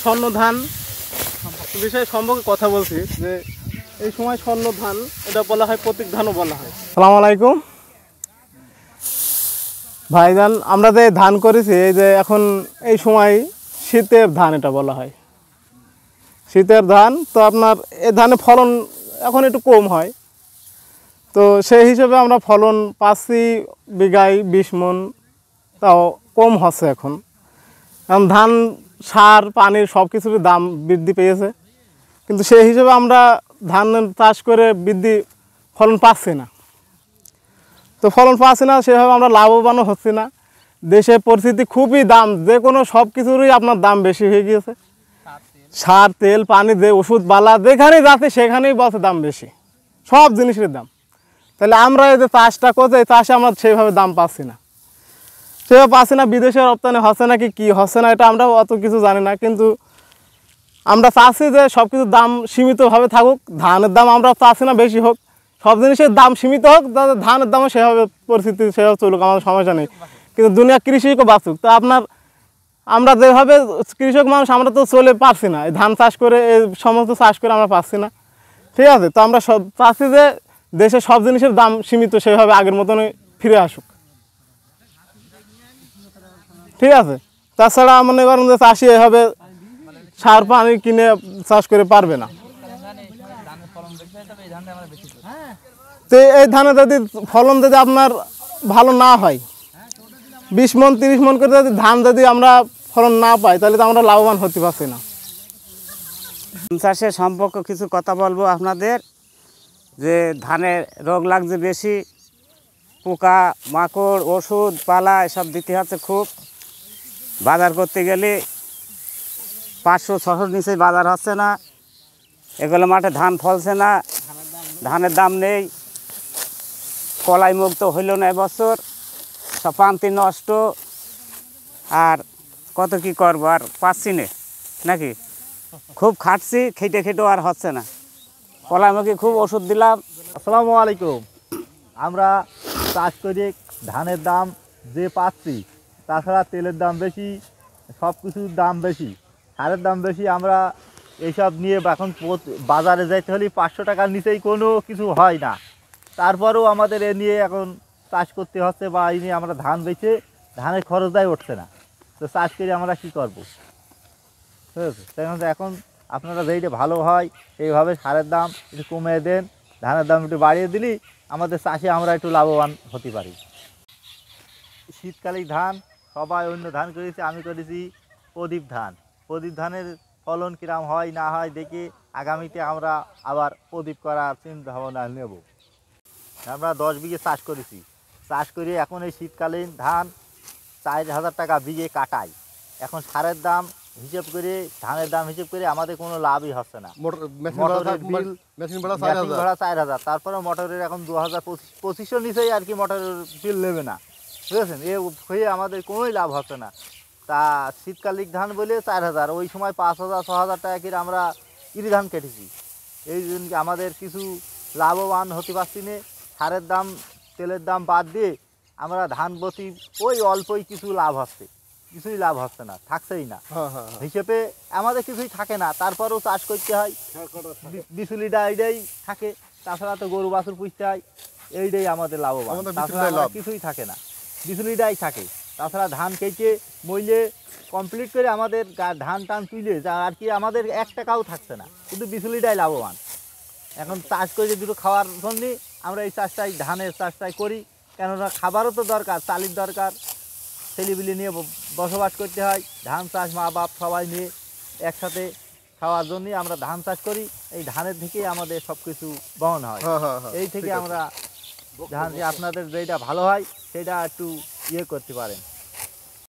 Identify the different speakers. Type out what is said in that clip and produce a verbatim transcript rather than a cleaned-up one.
Speaker 1: স্বর্ণ ধান বিষয়ে সম্পর্কে কথা বলছি যে এই সময় স্বর্ণ ধান এটা বলা হয়, প্রতীক ধানও বলা হয়। আসসালামু আলাইকুম ভাইজান, আমরা যে ধান করেছি এই যে এখন এই সময় শীতের ধান এটা বলা হয়, শীতের ধান। তো আপনার এই ধানে ফলন এখন একটু কম হয়, তো সেই হিসেবে আমরা ফলন পাচ্ছি বিঘায় বিশ মন, তাও কম হচ্ছে এখন। কারণ ধান সার পানির সব কিছুরই দাম বৃদ্ধি পেয়েছে, কিন্তু সেই হিসেবে আমরা ধান চাষ করে বৃদ্ধি ফলন পাচ্ছি না। তো ফলন পাচ্ছি না সেভাবে আমরা লাভবানও হচ্ছি না। দেশের পরিস্থিতি খুবই দাম, যে কোনো সব কিছুরই আপনার দাম বেশি হয়ে গিয়েছে। সার তেল পানি যে ওষুধ বালা যেখানেই যাচ্ছে সেখানেই বলছে দাম বেশি, সব জিনিসের দাম। তাহলে আমরা এই যে চাষটা করছি এই চাষে আমরা সেইভাবে দাম পাচ্ছি না, সেভাবে পাচ্ছি না। বিদেশে রপ্তানি হচ্ছে নাকি কি হচ্ছে না এটা আমরা অত কিছু জানি না, কিন্তু আমরা চাচ্ছি যে সব কিছুর দাম সীমিতভাবে থাকুক। ধানের দাম আমরা চাচ্ছি না বেশি হোক, সব জিনিসের দাম সীমিত হোক, যাতে ধানের দামও সেভাবে পরিস্থিতি সেভাবে চলুক, আমাদের সমস্যা নেই। কিন্তু দুনিয়া কৃষিকে বাঁচুক। তো আপনার আমরা যেভাবে কৃষক মানুষ আমরা তো চলে পারছি না, এই ধান চাষ করে এই সমস্ত চাষ করে আমরা পাচ্ছি না, ঠিক আছে। তো আমরা সব চাচ্ছি যে দেশে সব জিনিসের দাম সীমিত সেভাবে আগের মতনই ফিরে আসুক, ঠিক আছে। তাছাড়া মনে করেন যে চাষি এভাবে সার পানি কিনে চাষ করে পারবে না। তো এই ধানে যদি ফলন যদি আপনার ভালো না হয়, বিশ মন তিরিশ মন করে যদি ধান যদি আমরা ফলন না পাই, তাহলে তো আমরা লাভবান হতে পারছি না।
Speaker 2: ধান চাষের সম্পর্কে কিছু কথা বলবো আপনাদের, যে ধানের রোগ লাগছে বেশি, পোকা মাকড় ওষুধ পালা এসব দিতে হচ্ছে খুব। বাজার করতে গেলে পাঁচশো ছশোর নিচে বাজার হচ্ছে না, এগুলো মাঠে ধান ফলছে না, ধানের দাম নেই, কলাই মুক্ত হইল না এবছর, সব পান্তি নষ্ট। আর কত কি করবো, আর পাচ্ছি না নাকি, খুব খাটছি, খেটে খেটেও আর হচ্ছে না। কলাইমুখী খুব ওষুধ দিলাম।
Speaker 3: আসসালামু আলাইকুম। আমরা চাষ করে ধানের দাম যে পাচ্ছি, তাছাড়া তেলের দাম বেশি, সব কিছুর দাম বেশি, সারের দাম বেশি। আমরা এইসব নিয়ে এখন বাজারে যাইতে হলে পাঁচশো টাকার নিচেই কোনো কিছু হয় না। তারপরেও আমাদের এ নিয়ে এখন চাষ করতে হচ্ছে, বা এই নিয়ে আমরা ধান বেচে ধানের খরচটাই উঠছে না। তো চাষ করে আমরা কী করবো, ঠিক আছে। তাই এখন আপনারা যেইটা ভালো হয় সেইভাবে সারের দাম একটু কমিয়ে দেন, ধানের দাম একটু বাড়িয়ে দিলি আমাদের চাষে আমরা একটু লাভবান হতে পারি। শীতকালীন ধান সবাই অন্য ধান করেছে, আমি করেছি প্রদীপ ধান। প্রদীপ ধানের ফলন কিরম হয় না হয় দেখে আগামীতে আমরা আবার প্রদীপ করার চিন্তা ভাবনা নেব। আমরা দশ বিঘে চাষ করেছি, চাষ করে এখন এই শীতকালীন ধান চার হাজার টাকা বিঘে কাটাই। এখন সারের দাম হিসেব করে ধানের দাম হিসেব করে আমাদের কোনো লাভই হচ্ছে না। মোটরের বিল মেশিন ভাড়া চার হাজার, তারপরে মোটরের এখন দু হাজার পঁচিশ পঁচিশশো নিচেই আর কি মোটরের বিল নেবে না, বুঝেছেন। এ হয়ে আমাদের কোনোই লাভ হচ্ছে না। তা শীতকালীন ধান বলে চার হাজার, ওই সময় পাঁচ হাজার ছ হাজার টাকা করে আমরা ইরি ধান কেটেছি। এই জন্য আমাদের কিছু লাভবান হতে পারছি না। সারের দাম তেলের দাম বাদ দিয়ে আমরা ধান বসি, ওই অল্পই কিছু লাভ হচ্ছে, কিছুই লাভ হচ্ছে না, থাকছেই না হিসেবে, আমাদের কিছুই থাকে না। তারপরেও চাষ করতে হয়, বিচুলিটা এইটাই থাকে, তাছাড়া তো গরু বাছুর পুষতে হয়, এইটাই আমাদের লাভবান, তাছাড়া কিছুই থাকে না, বিচুলিটাই থাকে। তাছাড়া ধান কেটে মইলে কমপ্লিট করে আমাদের ধান টান তুলে যা আর কি আমাদের এক টাকাও থাকছে না, কিন্তু বিচুলিটাই লাভবান। এখন চাষ করে দুটো খাওয়ার জন্যে আমরা এই চাষটাই ধানের চাষটাই করি, কেননা খাবারও তো দরকার, চালির দরকার, ছেলেপিলে নিয়ে বসবাস করতে হয়। ধান চাষ মা বাপ সবাই নিয়ে একসাথে খাওয়ার জন্যই আমরা ধান চাষ করি। এই ধানের থেকেই আমাদের সব কিছু বহন হয়, এই থেকে আমরা ধান, আপনাদের যেটা ভালো হয় সেটা একটু ইয়ে করতে পারেন।